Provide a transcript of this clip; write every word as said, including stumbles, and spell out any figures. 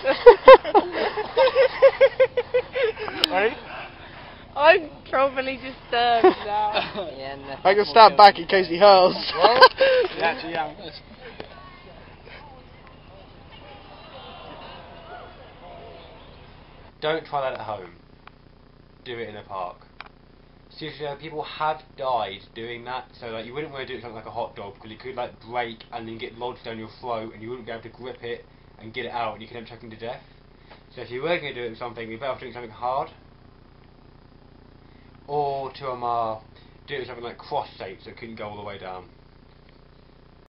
Ready? I'm probably disturbed now. Yeah, I can stand back in case he hurls. Well, yeah, actually, yeah. Don't try that at home. Do it in a park. Seriously, though, people have died doing that, so like you wouldn't want to do it something like a hot dog because it could like break and then get lodged down your throat and you wouldn't be able to grip it and get it out and you could end up choking to death. So if you were going to do it with something, you'd better off doing something hard. Or to um, uh, do it with something like cross shaped so it couldn't go all the way down.